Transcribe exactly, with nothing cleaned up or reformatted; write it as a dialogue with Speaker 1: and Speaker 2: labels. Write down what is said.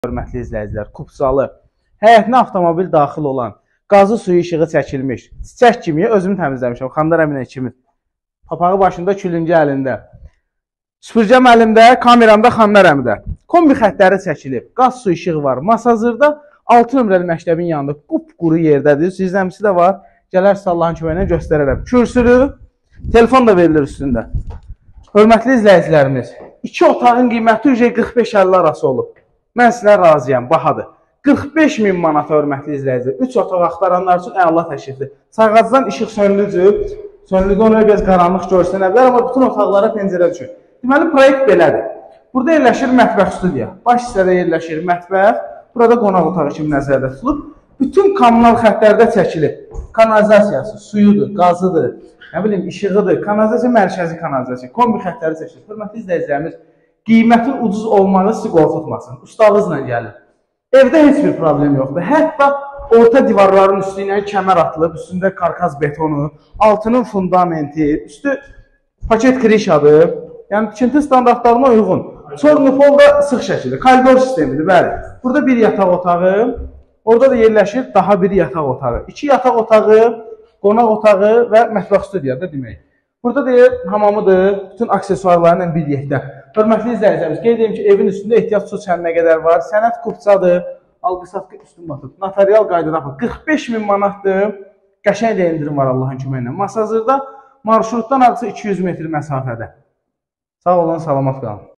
Speaker 1: Hörmətli izləyicilər, kupsalı, həyətinə avtomobil daxil olan, qazı suyu işığı çəkilmiş, çiçək kimi özümü təmizləmişəm. Xanlar əminə kimi. Papağı başında, külüngü əlində. Süpürgəm əlimdə, kameramda Xanlar əmdə. Kombi xətləri çəkilib, qaz su işığı var. Masazırda altı nömrəli məktəbin yanında qupquru yerdədir. Sizləmsi də var. Gələr Allahın köməyinə göstərərəm. Kürsülü, telefon da verilir üstündə. Hörmətli izləyicilərimiz, iki otağın qiyməti qırx beş əlli arası olub. Mən sizlə razıyam, bahadır. qırx beş min manat hörmətli izləyicilər. üç otaq axtaranlar üçün əla təşrifli. Sağacdan işıq sönlücü, sönlücü ona biraz qaranlıq görsənə bilər, amma bütün otaqlara pəncərə düşür. Deməli, proyekt belədir. Burada yerləşir mətbəx studiya. Baş hissədə yerləşir mətbəx. Burada qonaq otağı kimi nəzərdə tutulub. Bütün kommunal xətlərdə çəkilib. Kanalizasiyası, suyudur, qazıdır, nə bilim, işığıdır, kanalizasiya mərkəzi kanalizasiya, kombi xətləri çəkilib. Hörmətli izləyicilərimiz, qiymətin ucuz olmağı sizi qorxutmasın. Ustalığızla gəlir. Evdə heç bir problem yoxdur. Hətta orta divarların üstü ilə kəmər atılıb, üstündə karkaz betonu, altının fundamenti, üstü paket krişadır. Yəni, tikinti standartlarına uyğun. Çornupol da sıx şəkildə, koridor sistemidir, bəli. Burada bir yataq otağı, orada da yerləşir daha bir yataq otağı. İki yataq otağı, qonaq otağı və mətbəx studiyadır demək. Burada deyir, hamamıdır, bütün aksesuarlarla bir yekdə. Hörmətli izləyicilərimiz, qeyd edeyim ki, evin üstündə ehtiyac su çəninə qədər var. Sənət kupçadır, alqı-satqı üstün batıb. Notarial qaydada qırx beş min manatdır. Qəşəng də indirim var Allahın köməyi ilə. Masazırda marşrutdan artıq iki yüz metr məsafədə. Sağ olun, salamat qalın.